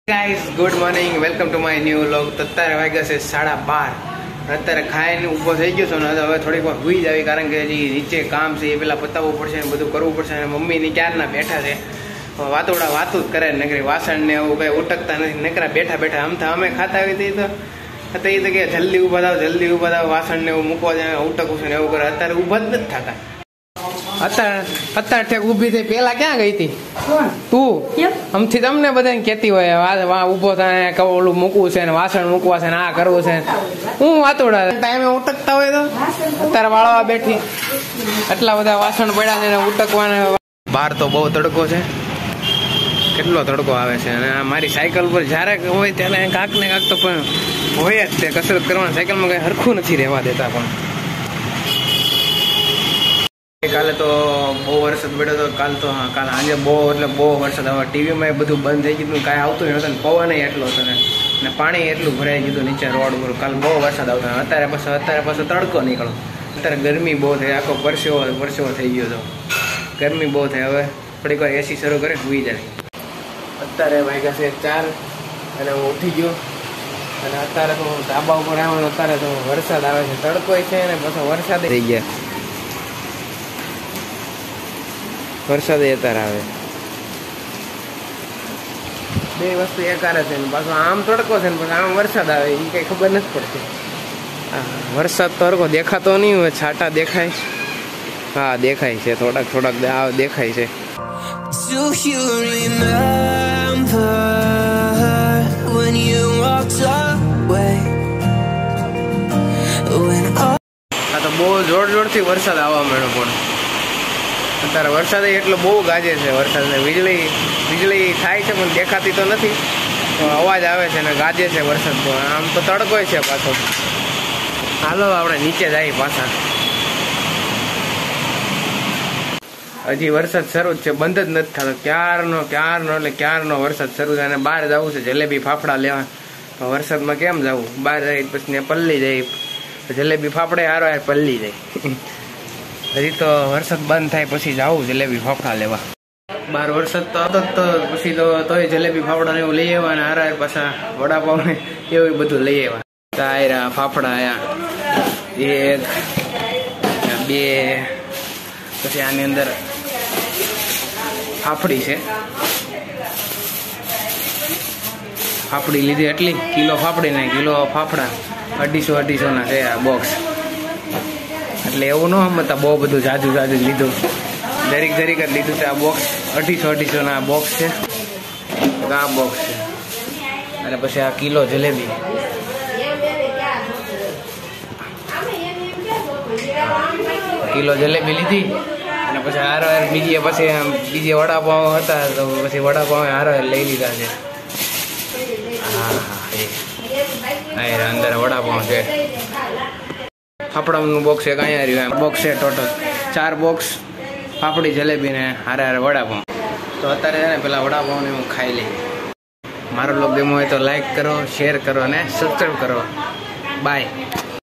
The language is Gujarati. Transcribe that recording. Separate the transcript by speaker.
Speaker 1: Guys good morning, welcome to my new vlog. તો અત્યારે વાગ્યા છે 12:30. અત્યારે ખાઈને ઊભો થઈ ગયો છું ને હવે થોડીક વાર સુઈ જાવી, કારણ કે હજી નીચે કામ છે એ પેલા પતાવવું પડશે ને બધું કરવું પડશે. અને મમ્મીની ક્યારના બેઠા છે, વાતું જ કરે નકરી, વાસણ ને એવું કઈ ઉટકતા નથી, નકરા બેઠા બેઠા. આમ તો અમે ખાતા આવી હતી તો એ તો કે જલ્દી ઉભા થાવ, વાસણ ને એવું મૂકવા જાય, ઉટકવું છે ને એવું કરે. અત્યારે ઉભા જ નથી થતા. અત્યારે ઉભી થઈ, પેલા ક્યાં ગઈ હતી તું? આમથી તમને બધાને કેતી હોય ઉભો થાય, ઓલું મૂકવું છે ને વાસણ મૂકવા છે ને આ કરવું છે. હું વાતોડા ટાઈમે ઉટકતા હોય તો અત્યારે વાળવા બેઠી, એટલા બધા વાસણ પડ્યા છે ને ઉટકવાના. બહાર તો બહુ તડકો છે, કેટલો તડકો આવે છે. અને મારી સાયકલ પર જયારે હોય ત્યારે કાંક ને કાંક તો પણ હોય જ તે કસરત કરવાના. સાયકલમાં કઈ હરખું નથી રહેવા દેતા. પણ કાલે તો બહુ વરસાદ પડ્યો હતો. કાલે આજે બહુ વરસાદ આવે. ટીવીમાં એ બધું બંધ થઈ ગયું, કાંઈ આવતું નહોતું ને પવન એટલો હતો ને પાણી એટલું ભરાઈ ગયું નીચે રોડ પર. કાલે બહુ વરસાદ આવતો. અત્યારે પાછો તડકો નીકળો. અત્યારે ગરમી બહુ થઈ, આખો પરસેવો થઈ ગયો હતો. ગરમી બહુ થઈ. હવે થોડીક વાર એસી શરૂ કરે સુઈ જાય. અત્યારે વાગ્યા છે 4 અને હું ઉઠી ગયો. અને અત્યારે તો ધાબા ઉપર આવ્યો. અત્યારે તો વરસાદ આવે છે, તડકો છે ને પાછો વરસાદ થઈ ગયા. વરસાદ અત્યારે આવે, બે વસ્તુ એકારે છે ને પાછો આમ તડકો છે ને પછી આમ વરસાદ આવે, એ કઈ ખબર નથી પડતી. વરસાદ તડકો દેખાતો નહીં હોય, છાંટા દેખાય. હા દેખાય છે, થોડાક દેખાય છે. આ તો બહુ જોરથી વરસાદ આવવા માંડ્યો. પણ અત્યારે વરસાદ એટલો બહુ ગાજે છે. વરસાદ ને વીજળી થાય છે પણ દેખાતી તો નથી, અવાજ આવે છે ને ગાજે છે વરસાદ. તો આમ તો તડકો છે પાછો. હાલો આપણે નીચે જઈએ પાછા. હજી વરસાદ શરૂ જ છે, બંધ જ નથી થતો. ક્યારનો વરસાદ શરૂ થાય. અને બહાર જવું છે જલેબી ફાફડા લેવા. વરસાદમાં કેમ જવું? બહાર જાય પછી પલ્લી જાય, જલેબી ફાફડે હારો પલ્લી જાય. હજી તો વરસાદ બંધ થાય પછી જાવું જલેબી ફાફડા લેવા. બહાર વરસાદ તો હતો તો પછી તોય જલેબી ફાફડા ને એવું લઈ આવ્યા. અને હારા પાછા વડાપાવ ને એવું બધું લઈ આવ્યા. તાયરા ફાફડા આયા 1 2, પછી આની અંદર ફાફડી છે. ફાફડી લીધી એટલી, કિલો ફાફડી ને કિલો ફાફડા 250 ના છે આ બોક્સ. એટલે એવું ન સમજતા બહુ બધું જાજુ લીધું, દરેક જ લીધું છે. આ બોક્સ 250 ના બોક્સ છે. આ બોક્સ છે. અને પછી આ કિલો જલેબી, કિલો જલેબી લીધી. અને પછી હારો બીજી વડાપાવ હતા તો પછી વડાપાવ હારો લઈ લીધા છે. હા અંદર વડાપાવ છે. ફાફડાનું બોક્સ એક અહીંયા રહ્યું. બોક્સ છે ટોટલ 4 બોક્સ ફાફડી જલેબી ને હારે વડાપાવ. તો અત્યારે પેલા વડાપાવને હું ખાઈ લઈ. મારો બ્લોગ ગમ્યો હોય તો લાઈક કરો, શેર કરો અને સબસ્ક્રાઈબ કરો. બાય.